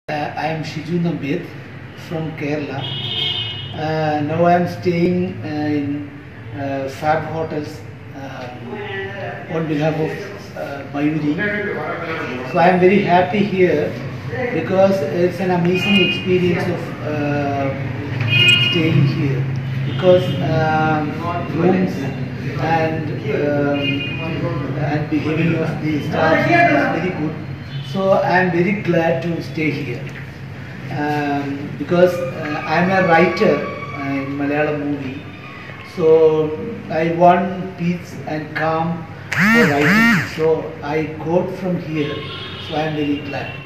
I am Shiju from Kerala. Now I am staying in FabHotels on behalf of Mayuri. So I am very happy here because it's an amazing experience of staying here. Because rooms and behaving of the staff is very good. So I am very glad to stay here because I am a writer in Malayalam movie. So I want peace and calm for writing. So I quote from here. So I am very glad.